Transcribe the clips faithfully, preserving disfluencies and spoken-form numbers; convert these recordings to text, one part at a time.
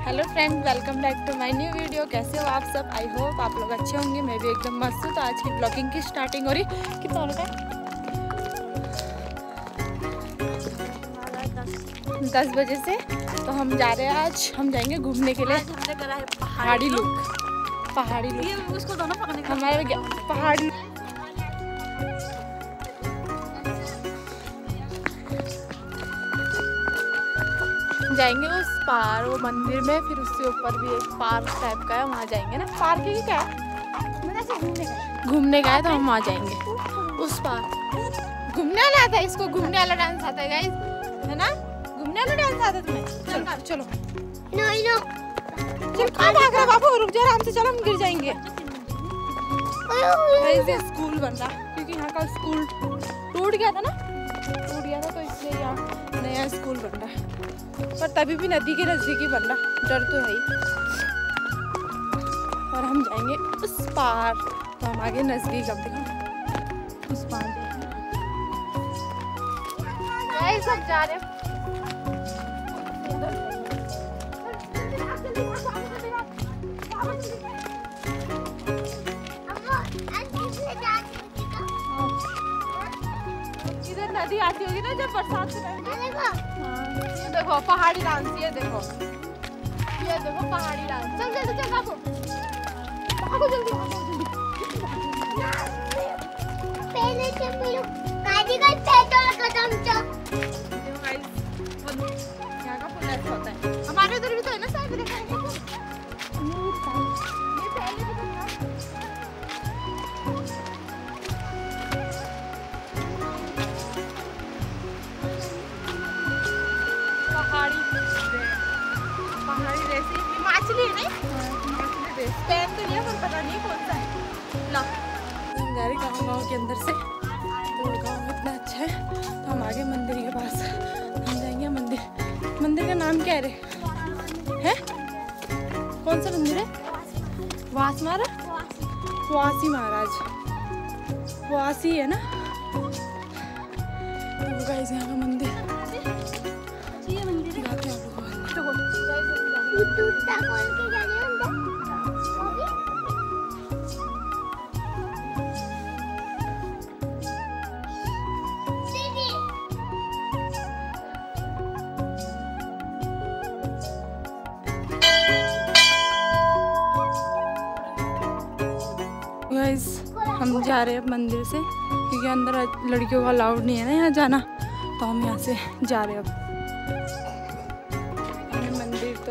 Hello friend, welcome back to my new video. कैसे हो आप सब? आई होप आप लोग अच्छे होंगे। मैं भी एकदम मस्त हूँ। तो आज की ब्लॉगिंग की स्टार्टिंग हो रही। कितना हो रहा है? दस बजे से। तो हम जा रहे हैं, आज हम जाएंगे घूमने के लिए। हमने करा है पहाड़ी लुक। पहाड़ी लुक ये उसको दोनों पकड़ने का हमारे पहाड़ी जाएंगे उस पार, वो मंदिर में। फिर उससे ऊपर भी एक पार्क टाइप का है, वहाँ जाएंगे ना। पार्क ही क्या है, घूमने का है। तो हम वहाँ जाएंगे उस पार। घूमने वाला आता है, इसको घूमने वाला डांस आता है गाइस, है ना? घूमने वाला डांस आता है तुम्हें? चलो चलो नहीं नो चल, कहाँ भाग रहा है बाबू? रुक जा, आराम से चलो, हम गिर जाएंगे। ऐसे स्कूल बन रहा, क्योंकि यहाँ का स्कूल टूट गया था ना, टूट गया था, तो इसलिए यहाँ नया स्कूल बन रहा है। पर तभी भी नदी के नजदीक बन रहा, डर तो है ही। और हम जाएंगे उस पार। तो हम आगे नजदीक, अब देखो उस पार सब जा रहे हैं। इधर नदी आती होगी ना जब बरसात के टाइम में। ये देखो पहाड़ी डांस, ये देखो, ये देखो पहाड़ी डांस। चल जल्दी चल भागो, भागो जल्दी, भागो जल्दी। पहले से मिलो गाड़ी का पेट्रोल खत्म था। देखो गाइस, यहाँ का पुल ऐसा होता है। हमारे इधर भी तो है ना शायद, देखा है देखो। ये पहले भी तो था। पहाड़ी पहाड़ी रेस, हिमाचली है नहीं? हिमाचली रेस पहन तो लिया, पर पता नहीं कौन सा है। ला हम जा रहे गाँव गाँव के अंदर से। तो गाँव इतना अच्छा है। तो हम आगे मंदिर के पास हम जाएंगे। मंदिर मंदिर का नाम क्या है रे? है कौन सा मंदिर है? वास महाराज, वासी महाराज, वासी है ना। तो गाइस यहाँ का मंदिर, ये मंदिर है। जाते हैं आप लोग को। टूटता खोल के जाने अंदर दीदी गाइस हम जा रहे हैं मंदिर से, क्योंकि अंदर लड़कियों का अलाउड नहीं है ना यहाँ जाना। तो हम यहाँ से जा रहे हैं अब। हमें मंदिर तो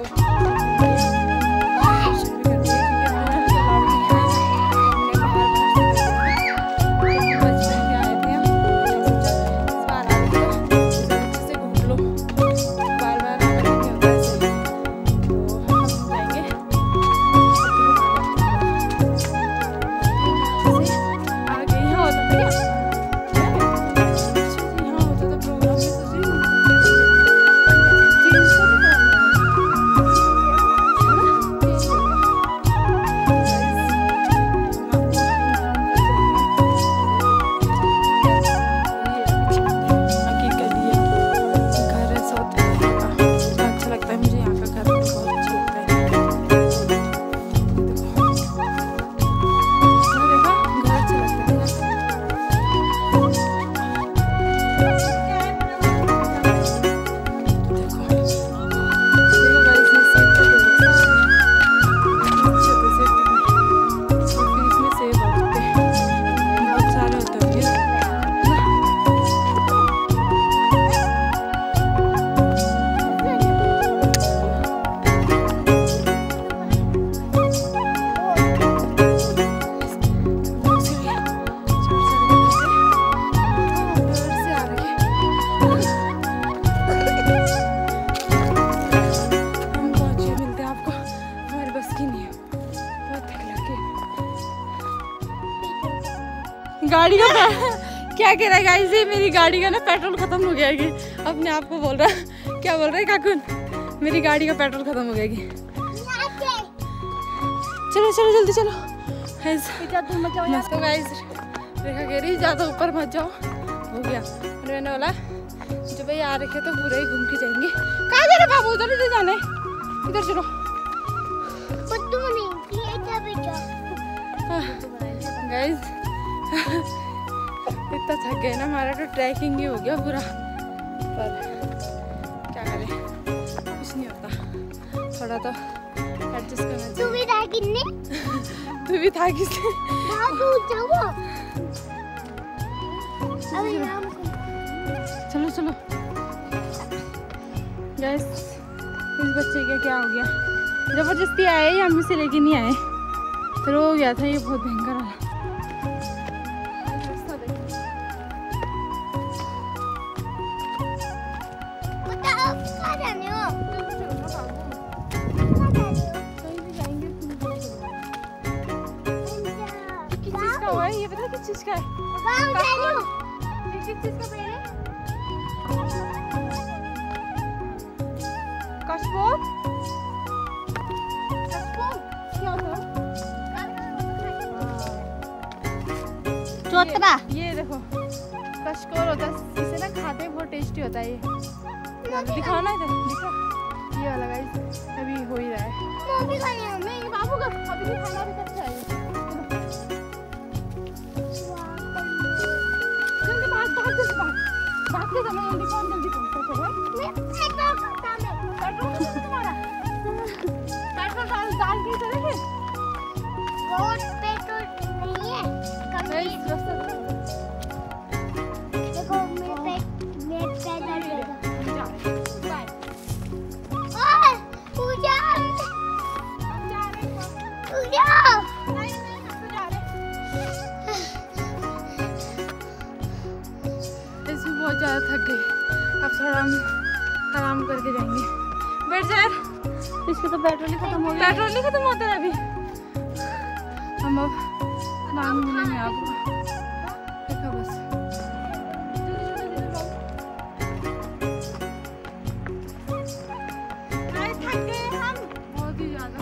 गाड़ी का क्या कह रहा है गाइस? ये मेरी गाड़ी का ना पेट्रोल खत्म हो गया है। अपने आप को बोल रहा है, क्या बोल रहा है काकुन? मेरी गाड़ी का पेट्रोल खत्म हो गया। चलो चलो जल्दी चलो। तो गाइस रेखा कह रही ज़्यादा ऊपर मत जाओ, हो गया। मैंने बोला जो भाई आ रखे तो पूरा ही घूम के जाएंगे। कहाँ जा रहे बाबू? उधर ही जाना है। इधर चलो। कुत्तू नहीं ये था बेटा। गाइस इतना थक गए ना, हमारा तो ट्रैकिंग ही हो गया पूरा, पर क्या करें, कुछ नहीं होता, थोड़ा तो एडजस्ट करना चाहिए। तू भी था किन्ने? तू भी था किसने? हाँ तू जाओ। अभी नाम चलो चलो। गैस इस बच्चे का क्या हो गया, जबरदस्ती आए ही, हम इसे लेके नहीं आए, फिर हो गया था ये बहुत भयंकर वाला। बता अब कहाँ जाने हो? किस चीज का हुआ है ये, पता किस चीज का है? गाँव जाने हो? किस चीज का पेड़ है? कशपोत? कशपोत क्या होता है? चौतरा ये, ये देखो कशकोर होता है, इसे ना खाते हैं, बहुत टेस्टी होता है ये। दिखाओ ना इधर, दिखा ये वाला गाइस, अभी हो ही रहा है। मोगी खाने हो? नहीं ये बाबू का अभी नहीं खाना, अभी कब चाहिए। जल्दी भाग भाग जल्दी भाग भाग के जाना, जल्दी कौन जल्दी पहुंचता है। मैं पेट्रोल खाता मैं। पेट्रोल कितना तुम्हारा? पेट्रोल डाल डाल के चलेंगे। रोड पेट्रोल नहीं है कम गाइस ही। रास्ता देखो मेरे पे मेरे पैदल जाएगा। जा बाय। ओए पूजा हम जा रहे हैं। पूजा नहीं नहीं हम तो जा रहे हैं। इसमें बहुत ज़्यादा थक गए, अब थोड़ा हम आराम करके जाएंगे। बैठ जा यार, इसके तो पेट्रोल ही खत्म हो गया। पेट्रोल नहीं खत्म होता है अभी। हम अब मांग मिलेंगे आपको, देखो बस। अरे थक गए हम बहुत ही ज़्यादा,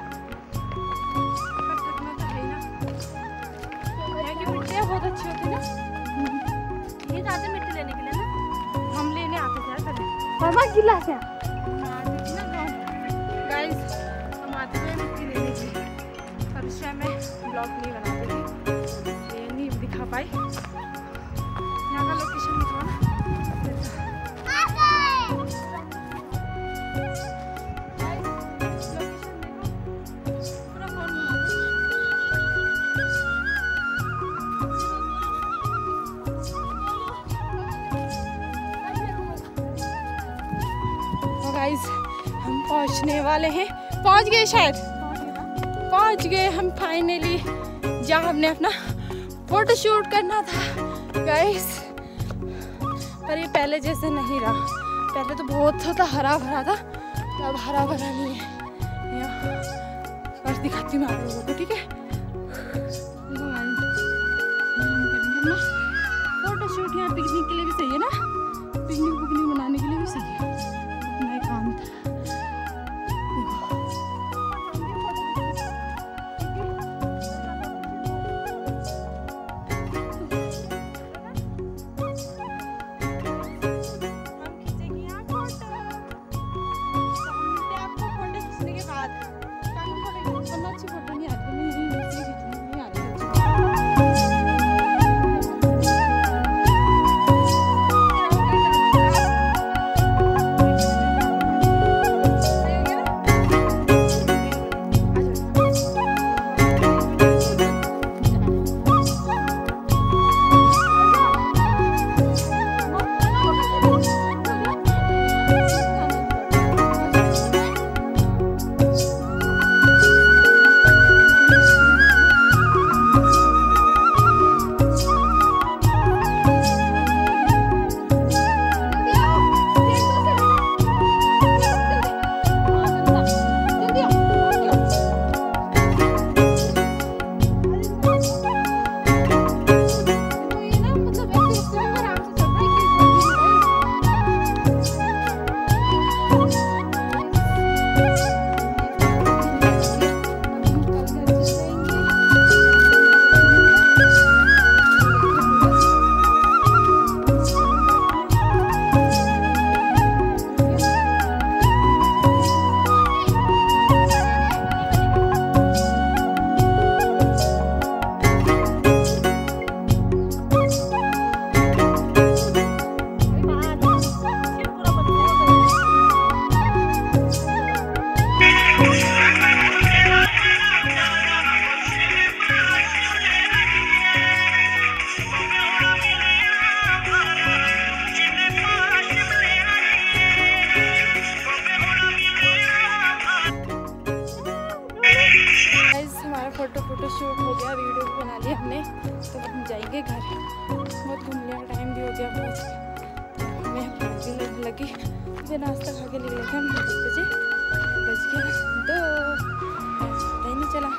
पर थकना तो है ही ना। यहाँ की मिट्टियाँ बहुत अच्छी होती है ना, ये जाते मिट्टी लेने के लिए ना, हम लेने आते थे यार पहले। मामा गिलास है। गाइस हम आते थे मिट्टी लेने के लिए, पर उस टाइम में ब्लॉग नहीं बनाते थे, ये नहीं दिखा पाई। यहाँ का लोकेशन दिखाओ ना। आ गए। गाइस लोकेशन देखो, पूरा फोन घुमा दो। गाइस हम पहुंचने वाले हैं, पहुंच गए शायद, पहुंच गए हम फाइनली जहाँ हमने अपना फोटो शूट करना था गाइस। पर ये पहले जैसे नहीं रहा, पहले तो बहुत था हरा भरा था, अब हरा भरा नहीं है। यहाँ बस दिखाती हूँ आप लोगों को, ठीक है। देखो गाइस, यहाँ हम करेंगे अपना फोटो शूट, यहाँ पिकनिक के लिए भी सही है ना, पिकनिक पिकनिक मनाने के लिए भी सही है। अपना एकांत फोटो फोटो शूट हो गया, वीडियो भी बना लिया हमने। तो हम जाएंगे घर। बहुत घूम लिया, टाइम भी हो गया बहुत। मैं भूख भी लगने लगी। फिर नाश्ता खा के निकले थे हम दस बजे, बज गया दो, पता ही नहीं चला।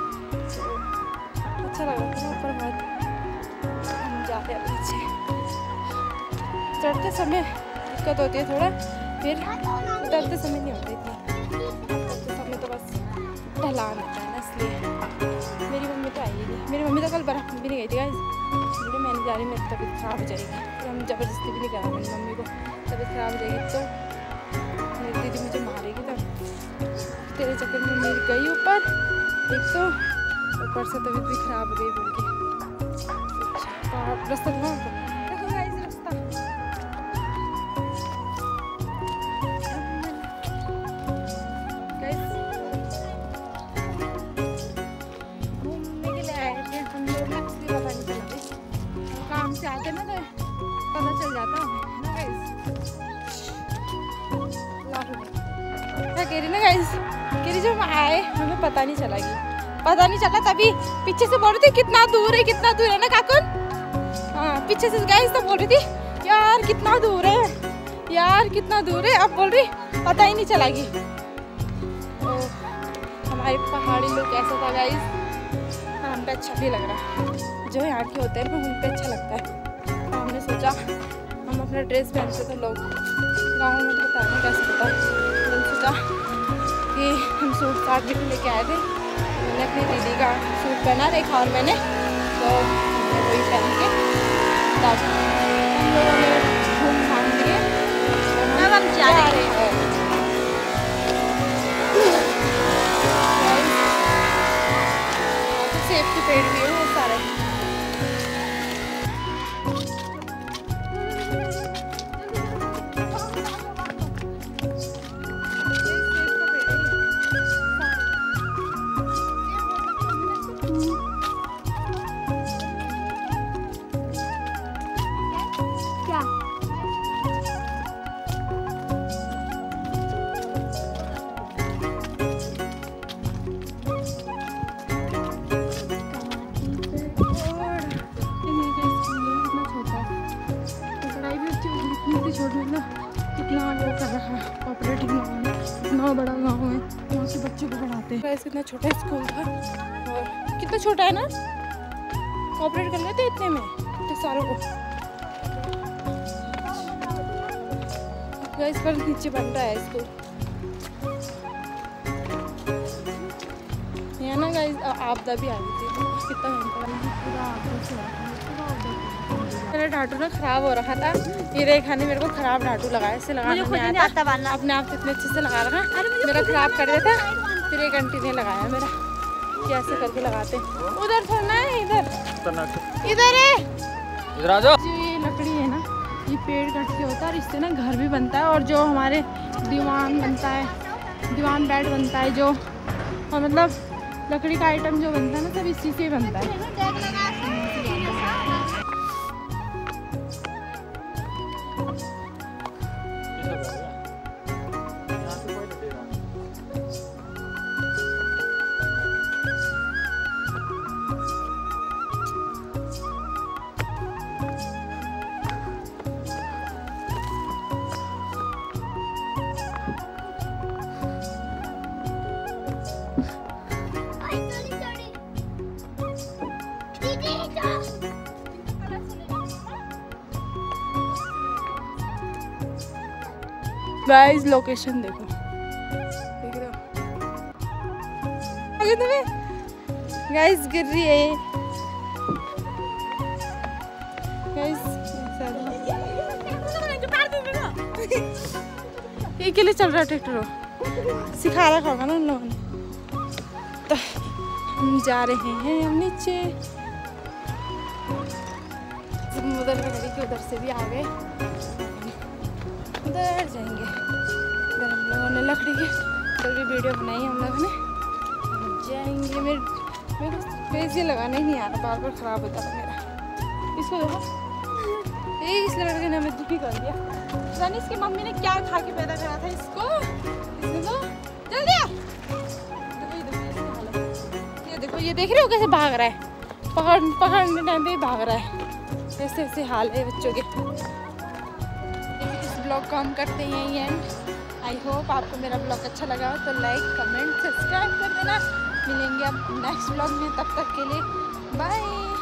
तो अच्छा लगा था ऊपर बहुत। हम जा रहे हैं पीछे। चढ़ते समय दिक्कत होती है थोड़ा, फिर उतरते समय नहीं होती इतनी। उतरते समय तो बस ढलान होता है ना, इसलिए। मेरी मम्मी तो आई थी, मेरी मम्मी तो कल बर्फ भी नहीं गई थी गाइस। बोले मैं नहीं जा रही, मेरी तबीयत ख़राब हो जाएगी। फिर हम ज़बरदस्ती भी नहीं करा मेरी मम्मी को, तबीयत ख़राब हो जाएगी तो मेरी दीदी मुझे मारेगी। तब तेरे चक्कर में मेरी गई ऊपर, एक तो ऊपर से तबीयत भी ख़राब हो गई बोल के। तो आप रास्ता कहाँ देखो गाइस, रास्ता से आते ना तो पता चल जाता है ना गाइस। क्या कह रही ना गाइस, कह रही जब आए हमें पता नहीं चला कि पता नहीं चला, तभी पीछे से बोल रही थी कितना दूर है कितना दूर है ना काकुन। हाँ पीछे से गाइस तब बोल रही थी यार कितना दूर है यार कितना दूर है, अब बोल रही पता ही नहीं चला कि। तो हमारे पहाड़ी लोग ऐसा था गाइस, हम पे अच्छा भी लग रहा, जो यहाँ के होते हैं पर उन पे अच्छा लगता है। तो हमने सोचा हम अपना ड्रेस पहनते तो लोग गाँव में पता नहीं कैसे पता, तो हमने सोचा कि हम सूट साट भी लेके आए थे। मैंने अपनी दीदी का सूट पहना देखा और मैंने तो हमने वही पहन के तब हम लोगों ने घूम घाम लिए। अब हम जा रहे हैं सेब के पेड़ भी है बहुत सारे। कितना वो कर रहा है कोऑपरेटिव गाँव में, इतना बड़ा गाँव है, वहाँ से बच्चों को पढ़ाते हैं। कितना छोटा स्कूल था और कितना छोटा है ना, कोऑपरेट कर लेते इतने में इतने सारों को। इस पर नीचे बन रहा है स्कूल यहाँ ना गाइस। आपदा भी आ गई थी, कितना मेरा डाटू ना खराब हो रखा था। ये रेखा ने मेरे को खराब डाटू लगाया, इससे लगाना नहीं आता, अपने आप इतने अच्छे से लगा रखा, मेरा खराब कर दिया था। फिर एक आंटी ने लगाया मेरा, कैसे करके लगाते। उधर थोड़ा है, इधर इधर है, इधर आ जाओ। जो ये लकड़ी है ना, ये पेड़ कट के होता है और इससे ना घर भी बनता है, और जो हमारे दीवान बनता है, दीवान बेड बनता है जो, और मतलब लकड़ी का आइटम जो बनता है ना सब इसी से बनता है। गाइस लोकेशन देखो, देख रहे हो आगे तुम्हें गाइस गिर रही है गाइस। ये के लिए चल रहा है ट्रैक्टर, सिखा रखा होगा ना उन लोगों ने। तो हम जा रहे हैं हम नीचे, उधर के उधर से भी आ गए, उधर जाएंगे। उधर हम लोगों ने लकड़ी की उधर भी वीडियो बनाई हम लोगों ने, जाएंगे। मेरे मेरे फेस ये लगाना ही नहीं आ रहा, बार बार ख़राब होता था मेरा। इसको देखो, ये इस लड़के ने हमें दुखी कर दिया। जानी इसकी मम्मी ने क्या खा के पैदा करा था इसको, इसने तो जल्दी आ। देखो ये देखो इसकी हालत, ये देखो ये देख रहे हो कैसे भाग रहा है, पकड़ पकड़ने टाइम पे भाग रहा है। ऐसे ऐसे हाल है बच्चों के। इस ब्लॉग को हम करते हैं एंड। आई होप आपको मेरा ब्लॉग अच्छा लगा हो तो लाइक कमेंट सब्सक्राइब कर देना। मिलेंगे अब नेक्स्ट ब्लॉग में, तब तक के लिए बाय।